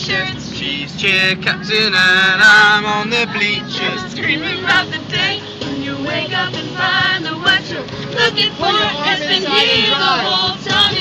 t-shirts. She's cheer captain and I'm on the bleachers. Screaming about the day when you wake up and find that what you're looking for has been here the whole time.